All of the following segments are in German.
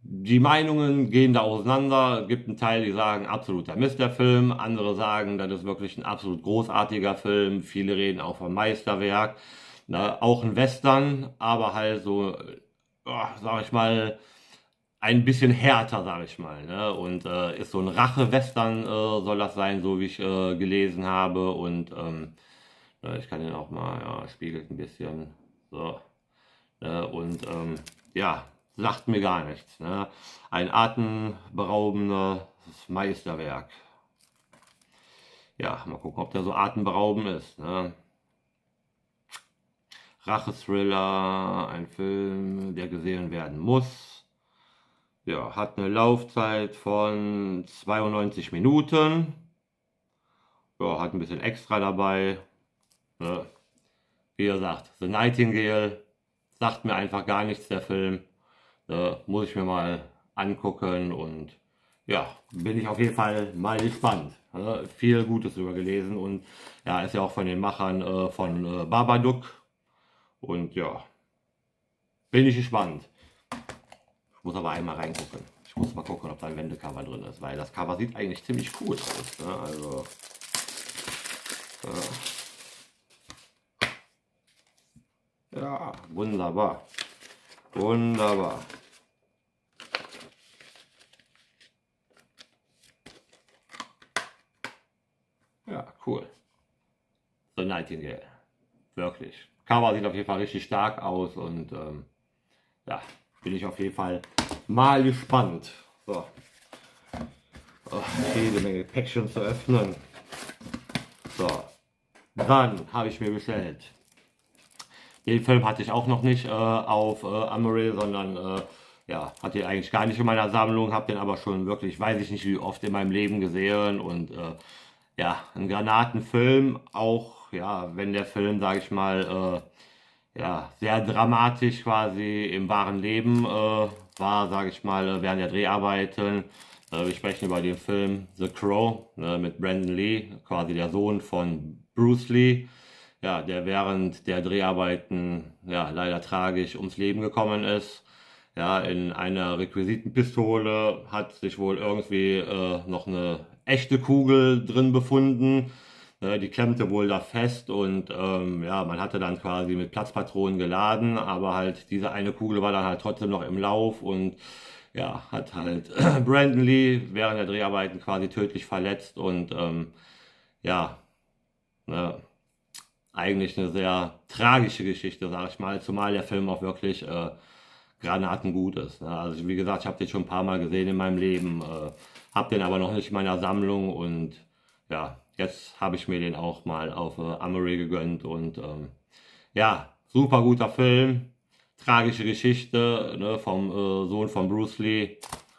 Die Meinungen gehen da auseinander. Es gibt einen Teil, die sagen, absoluter Mist der Film. Andere sagen, das ist wirklich ein absolut großartiger Film. Viele reden auch vom Meisterwerk. Ne? Auch ein Western, aber halt so, sag ich mal, ein bisschen härter, sag ich mal. Ne? Und ist so ein Rache-Western soll das sein, so wie ich gelesen habe. Und ich kann den auch mal, ja, spiegelt ein bisschen. So. Und ja, sagt mir gar nichts. Ne? Ein atemberaubendes Meisterwerk. Ja, mal gucken, ob der so atemberaubend ist. Ne? Rache-Thriller, ein Film, der gesehen werden muss. Ja, hat eine Laufzeit von 92 Minuten. Ja, hat ein bisschen extra dabei. Ne? Wie gesagt, The Nightingale sagt mir einfach gar nichts, der Film. Muss ich mir mal angucken und ja, bin ich auf jeden Fall mal gespannt. Viel Gutes über gelesen und ja, ist ja auch von den Machern von Babadook und ja, bin ich gespannt. Ich muss aber einmal reingucken. Ich muss mal gucken, ob da ein Wendecover drin ist, weil das Cover sieht eigentlich ziemlich cool aus. Ne? Also, ja, wunderbar. Wunderbar. Ja, cool. The Nightingale. Wirklich. Cover sieht auf jeden Fall richtig stark aus und ja, bin ich auf jeden Fall mal gespannt. So. Oh, jede Menge Päckchen zu öffnen. So. Dann habe ich mir bestellt. Den Film hatte ich auch noch nicht auf Amazon, sondern ja, hatte ich eigentlich gar nicht in meiner Sammlung, habe den aber schon wirklich, weiß ich nicht wie oft in meinem Leben gesehen und ja, ein Granatenfilm, auch ja, wenn der Film, sage ich mal, ja, sehr dramatisch quasi im wahren Leben war, sage ich mal, während der Dreharbeiten. Wir sprechen über den Film The Crow mit Brandon Lee, quasi der Sohn von Bruce Lee, ja, der während der Dreharbeiten ja, leider tragisch ums Leben gekommen ist. Ja, in einer Requisitenpistole hat sich wohl irgendwie noch eine echte Kugel drin befunden. Die klemmte wohl da fest und ja, man hatte dann quasi mit Platzpatronen geladen, aber halt diese eine Kugel war dann halt trotzdem noch im Lauf und ja, hat halt Brandon Lee während der Dreharbeiten quasi tödlich verletzt und ja, ne, eigentlich eine sehr tragische Geschichte, sag ich mal, zumal der Film auch wirklich granatengut ist. Ne? Also wie gesagt, ich habe den schon ein paar Mal gesehen in meinem Leben, habe den aber noch nicht in meiner Sammlung und ja, jetzt habe ich mir den auch mal auf Amazon gegönnt und ja, super guter Film, tragische Geschichte ne, vom Sohn von Bruce Lee.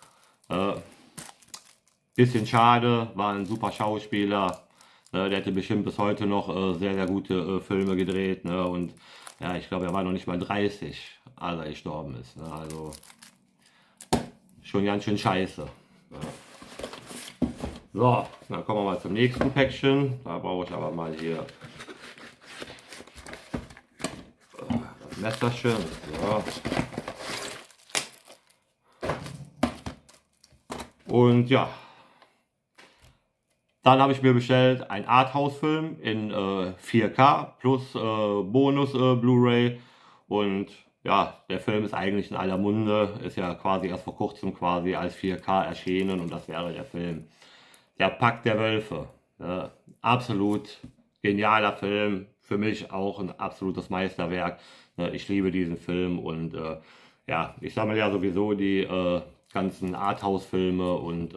Bisschen schade, war ein super Schauspieler. Der hätte bestimmt bis heute noch sehr, sehr gute Filme gedreht. Ne? Und ja, ich glaube, er war noch nicht mal 30, als er gestorben ist. Ne? Also schon ganz schön scheiße. Ja. So, dann kommen wir mal zum nächsten Päckchen. Da brauche ich aber mal hier das Messerchen. So. Und ja, dann habe ich mir bestellt einen Arthouse-Film in 4K plus Bonus Blu-ray und ja, der Film ist eigentlich in aller Munde, ist ja quasi erst vor kurzem quasi als 4K erschienen und das wäre der Film Der Pakt der Wölfe. Absolut genialer Film, für mich auch ein absolutes Meisterwerk. Ich liebe diesen Film und ja, ich sammle ja sowieso die ganzen Arthouse-Filme und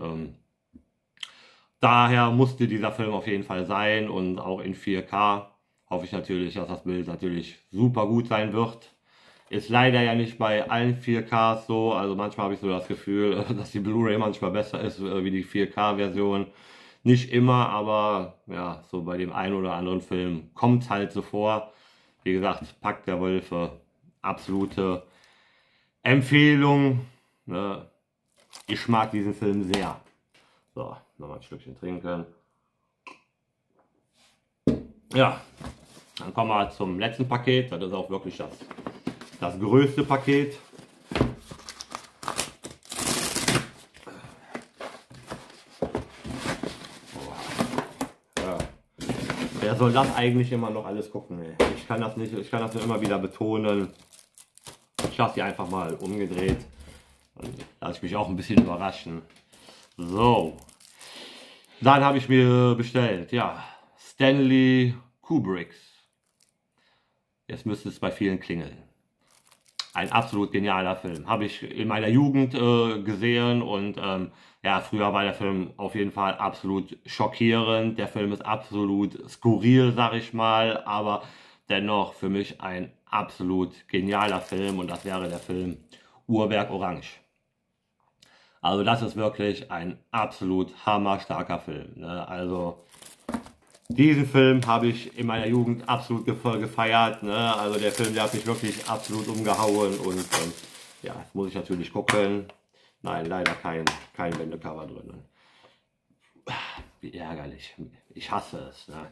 daher musste dieser Film auf jeden Fall sein und auch in 4K hoffe ich natürlich, dass das Bild natürlich super gut sein wird. Ist leider ja nicht bei allen 4Ks so, also manchmal habe ich so das Gefühl, dass die Blu-ray manchmal besser ist wie die 4K-Version. Nicht immer, aber ja, so bei dem einen oder anderen Film kommt es halt so vor. Wie gesagt, Pakt der Wölfe, absolute Empfehlung. Ne? Ich mag diesen Film sehr. So, nochmal ein Stückchen trinken. Ja, dann kommen wir zum letzten Paket. Das ist auch wirklich das größte Paket. wer soll das eigentlich immer noch alles gucken? Ey? Ich kann das nicht, ich kann das nur immer wieder betonen. Ich lasse die einfach mal umgedreht. Dann lasse ich mich auch ein bisschen überraschen. So. Dann habe ich mir bestellt, ja, Stanley Kubricks. Jetzt müsste es bei vielen klingeln. Ein absolut genialer Film. Habe ich in meiner Jugend gesehen und ja, früher war der Film auf jeden Fall absolut schockierend. Der Film ist absolut skurril, sag ich mal, aber dennoch für mich ein absolut genialer Film und das wäre der Film Uhrwerk Orange. Also das ist wirklich ein absolut hammerstarker Film. Ne? Also diesen Film habe ich in meiner Jugend absolut gefeiert. Ne? Also der Film, der hat mich wirklich absolut umgehauen und ja, jetzt muss ich natürlich gucken. Nein, leider kein Wendecover drin. Wie ärgerlich. Ich hasse es. Ne?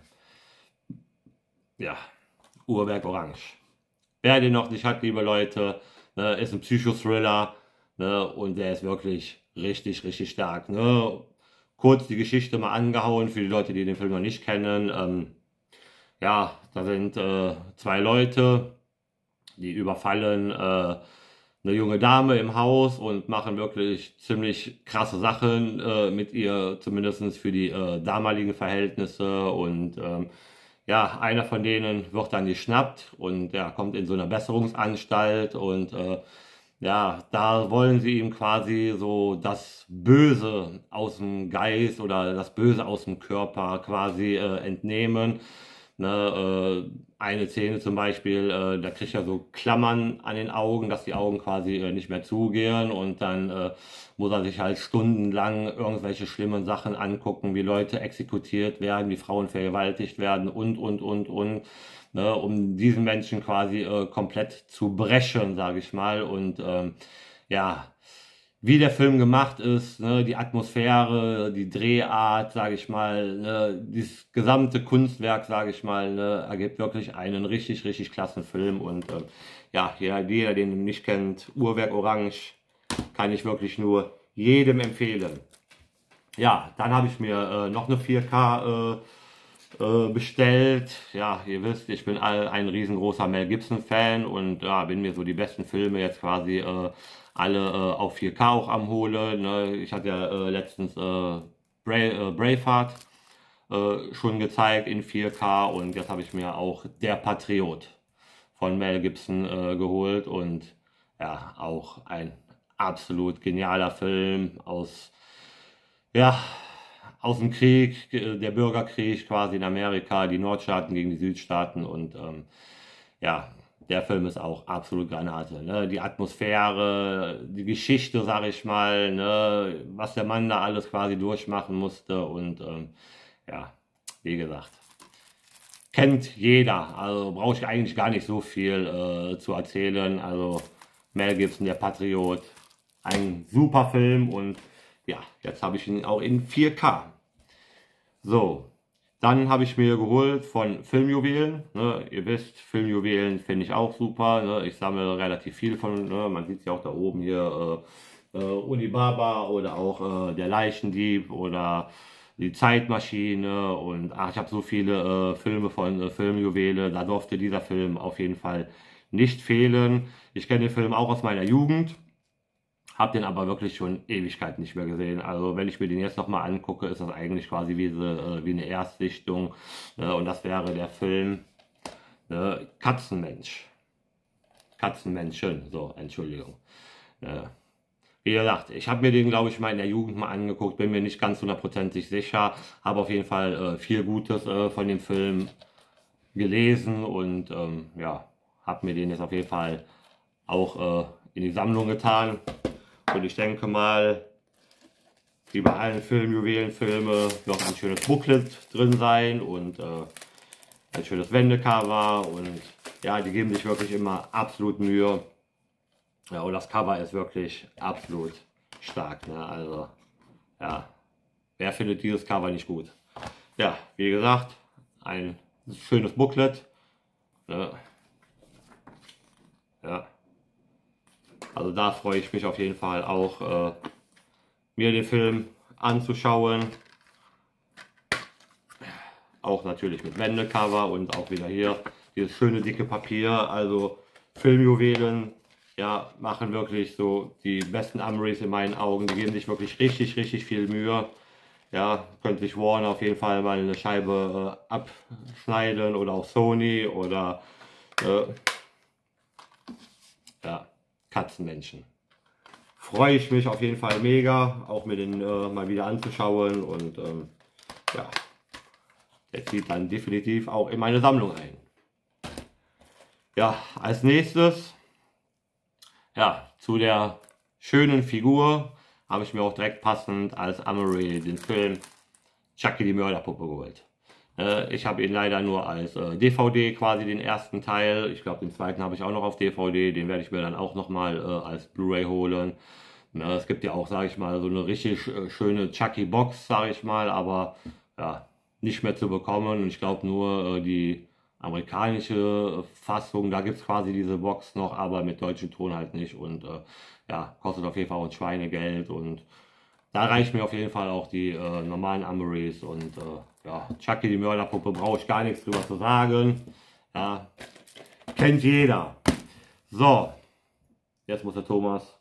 Ja, Uhrwerk Orange. Wer den noch nicht hat, liebe Leute, ne, ist ein Psychothriller, ne, und der ist wirklich richtig stark. Ne? Kurz die Geschichte mal angehauen für die Leute, die den Film noch nicht kennen. Ja, da sind zwei Leute, die überfallen eine junge Dame im Haus und machen wirklich ziemlich krasse Sachen mit ihr, zumindest für die damaligen Verhältnisse. Und ja, einer von denen wird dann geschnappt und ja, kommt in so eine Besserungsanstalt und ja, da wollen sie ihm quasi so das Böse aus dem Geist oder das Böse aus dem Körper quasi entnehmen. Ne, eine Szene zum Beispiel, da kriegt er so Klammern an den Augen, dass die Augen quasi nicht mehr zugehen und dann muss er sich halt stundenlang irgendwelche schlimmen Sachen angucken, wie Leute exekutiert werden, wie Frauen vergewaltigt werden und. Ne, um diesen Menschen quasi komplett zu brechen, sage ich mal. Und ja, wie der Film gemacht ist, ne, die Atmosphäre, die Drehart, sage ich mal, ne, dieses gesamte Kunstwerk, sage ich mal, ne, ergibt wirklich einen richtig klassen Film. Und ja, jeder, den ihn nicht kennt, Uhrwerk Orange, kann ich wirklich nur jedem empfehlen. Ja, dann habe ich mir noch eine 4K bestellt. Ja, ihr wisst, ich bin ein riesengroßer Mel Gibson Fan und ja, bin mir so die besten Filme jetzt quasi alle auf 4K auch am holen. Ne? Ich hatte ja letztens Braveheart schon gezeigt in 4K und jetzt habe ich mir auch Der Patriot von Mel Gibson geholt und ja, auch ein absolut genialer Film ja, aus dem Krieg, der Bürgerkrieg quasi in Amerika, die Nordstaaten gegen die Südstaaten und ja, der Film ist auch absolut Granate. Ne? Die Atmosphäre, die Geschichte, sag ich mal, ne? Was der Mann da alles quasi durchmachen musste und ja, wie gesagt, kennt jeder. Also brauche ich eigentlich gar nicht so viel zu erzählen. Also Mel Gibson, Der Patriot, ein super Film und ja, jetzt habe ich ihn auch in 4K. So, dann habe ich mir geholt von Filmjuwelen. Ne? Ihr wisst, Filmjuwelen finde ich auch super. Ne? Ich sammle relativ viel von. Ne? Man sieht es ja auch da oben hier. Unibaba oder auch der Leichendieb oder die Zeitmaschine. Und ach, ich habe so viele Filme von Filmjuwele. Da durfte dieser Film auf jeden Fall nicht fehlen. Ich kenne den Film auch aus meiner Jugend. Hab den aber wirklich schon Ewigkeit nicht mehr gesehen. Also wenn ich mir den jetzt nochmal angucke, ist das eigentlich quasi wie eine Erstsichtung. Und das wäre der Film Katzenmensch. Katzenmenschen, so, Entschuldigung. Wie gesagt, ich habe mir den, glaube ich, mal in der Jugend mal angeguckt, bin mir nicht ganz hundertprozentig sicher, habe auf jeden Fall viel Gutes von dem Film gelesen und ja, habe mir den jetzt auf jeden Fall auch in die Sammlung getan. Und ich denke mal, wie bei allen Filmjuwelenfilme, wird ein schönes Booklet drin sein und ein schönes Wendecover. Und ja, die geben sich wirklich immer absolut Mühe. Ja, und das Cover ist wirklich absolut stark. Ne? Also, ja, wer findet dieses Cover nicht gut? Ja, wie gesagt, ein schönes Booklet. Ne? Ja. Also da freue ich mich auf jeden Fall auch, mir den Film anzuschauen. auch natürlich mit Wendecover und auch wieder hier dieses schöne dicke Papier. Also Filmjuwelen, ja, machen wirklich so die besten Amories in meinen Augen. Die geben sich wirklich richtig viel Mühe. Ja, könnte sich Warner auf jeden Fall mal eine Scheibe abschneiden oder auch Sony oder ja, Katzenmenschen. Freue ich mich auf jeden Fall mega, auch mir den mal wieder anzuschauen und ja, der zieht dann definitiv auch in meine Sammlung ein. Ja, als nächstes, ja, zu der schönen Figur habe ich mir auch direkt passend als Amory den Film Chucky die Mörderpuppe geholt. Ich habe ihn leider nur als DVD quasi den ersten Teil. Ich glaube, den zweiten habe ich auch noch auf DVD. Den werde ich mir dann auch nochmal als Blu-ray holen. Es gibt ja auch, sage ich mal, so eine richtig schöne Chucky-Box, sage ich mal, aber ja, nicht mehr zu bekommen. Und ich glaube nur die amerikanische Fassung, da gibt es quasi diese Box noch, aber mit deutschem Ton halt nicht. Und ja, kostet auf jeden Fall auch ein Schweinegeld. Und da reicht mir auf jeden Fall auch die normalen Amories. Und ja, Chucky die Mörderpuppe brauche ich gar nichts drüber zu sagen. Ja, kennt jeder. So, jetzt muss der Thomas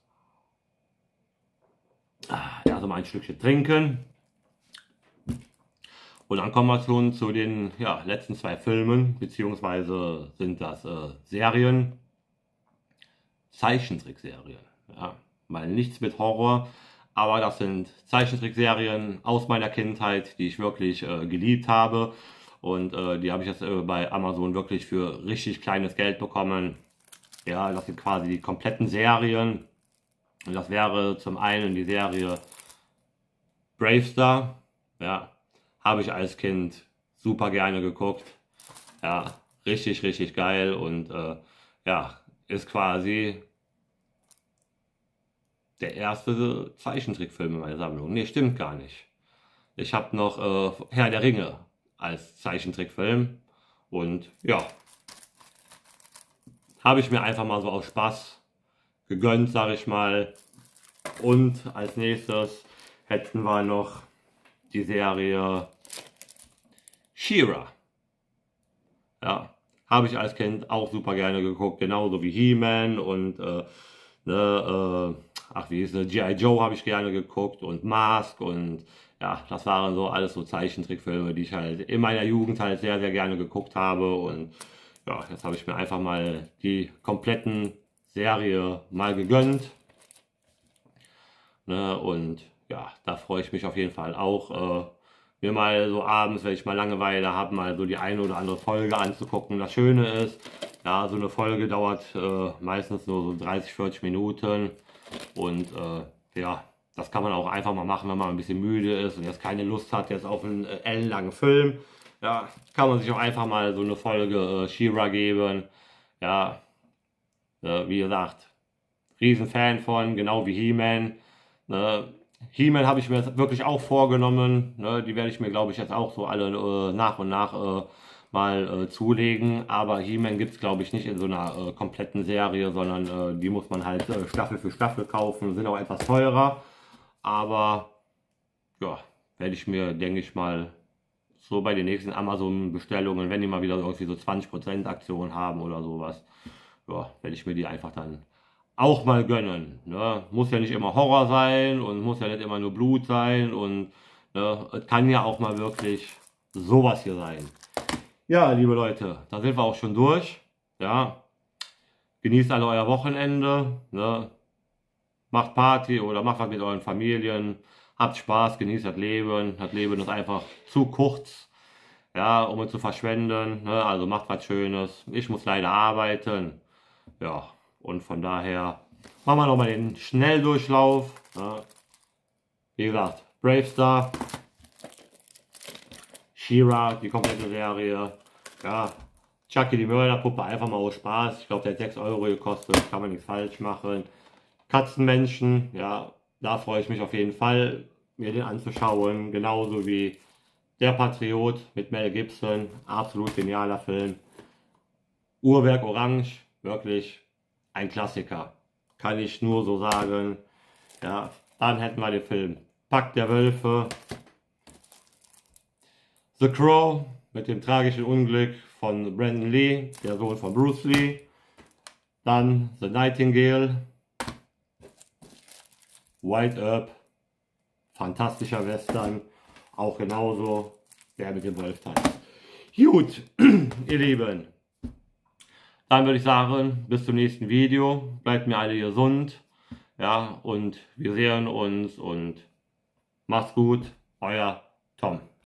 also mal ein Stückchen trinken. Und dann kommen wir schon zu den letzten zwei Filmen, beziehungsweise sind das Serien, Zeichentrickserien. Ja, mal nichts mit Horror, aber das sind Zeichentrickserien aus meiner Kindheit, die ich wirklich geliebt habe. Und die habe ich jetzt bei Amazon wirklich für richtig kleines Geld bekommen. Ja, das sind quasi die kompletten Serien. Und das wäre zum einen die Serie Bravestar. Ja, habe ich als Kind super gerne geguckt. Ja, richtig geil. Und ja, ist quasi der erste Zeichentrickfilm in meiner Sammlung. Ne, stimmt gar nicht. Ich habe noch Herr der Ringe als Zeichentrickfilm. Und ja, habe ich mir einfach mal so aus Spaß gegönnt, sage ich mal. Und als nächstes hätten wir noch die Serie She-Ra. Ja, habe ich als Kind auch super gerne geguckt, genauso wie He-Man und ach wie hieß es, G.I. Joe habe ich gerne geguckt und Mask und ja, das waren so alles so Zeichentrickfilme, die ich halt in meiner Jugend halt sehr gerne geguckt habe. Und ja, jetzt habe ich mir einfach mal die kompletten Serie mal gegönnt. Ne, und ja, da freue ich mich auf jeden Fall auch, mir mal so abends, wenn ich mal Langeweile habe, mal so die eine oder andere Folge anzugucken. Das Schöne ist, ja, so eine Folge dauert meistens nur so 30-40 Minuten und ja, das kann man auch einfach mal machen, wenn man ein bisschen müde ist und jetzt keine Lust hat jetzt auf einen ellenlangen Film. Ja, kann man sich auch einfach mal so eine Folge She-Ra geben. Ja, wie gesagt, Riesenfan von, genau wie He-Man. He-Man habe ich mir jetzt wirklich auch vorgenommen. Ne, die werde ich mir, glaube ich, jetzt auch so alle nach und nach mal zulegen. Aber He-Man gibt es, glaube ich, nicht in so einer kompletten Serie, sondern die muss man halt Staffel für Staffel kaufen. Sind auch etwas teurer. Aber ja, werde ich mir, denke ich mal, so bei den nächsten Amazon-Bestellungen, wenn die mal wieder irgendwie so 20% Aktion haben oder sowas, ja, werde ich mir die einfach dann auch mal gönnen. Ne? Muss ja nicht immer Horror sein und muss ja nicht immer nur Blut sein und ne, es kann ja auch mal wirklich sowas hier sein. Ja, liebe Leute, da sind wir auch schon durch. Ja, genießt alle euer Wochenende. Ne? Macht Party oder macht was mit euren Familien. Habt Spaß, genießt das Leben. Das Leben ist einfach zu kurz, ja, um es zu verschwenden. Ne? Also macht was Schönes. Ich muss leider arbeiten. Ja, und von daher machen wir nochmal den Schnelldurchlauf. Ja. Wie gesagt, Bravestar, She-Ra, die komplette Serie. Ja, Chucky die Mörderpuppe, einfach mal aus Spaß. Ich glaube, der hat 6 Euro gekostet, kann man nichts falsch machen. Katzenmenschen, ja, da freue ich mich auf jeden Fall, mir den anzuschauen. Genauso wie Der Patriot mit Mel Gibson, absolut genialer Film. Uhrwerk Orange, wirklich ein Klassiker, kann ich nur so sagen. Ja, dann hätten wir den Film Pack der Wölfe, The Crow, mit dem tragischen Unglück von Brandon Lee, der Sohn von Bruce Lee. Dann The Nightingale, White Earp, fantastischer Western, auch genauso der mit dem Wolftanz. Gut, ihr Lieben, dann würde ich sagen, bis zum nächsten Video, bleibt mir alle gesund, ja, und wir sehen uns und macht's gut, euer Tom.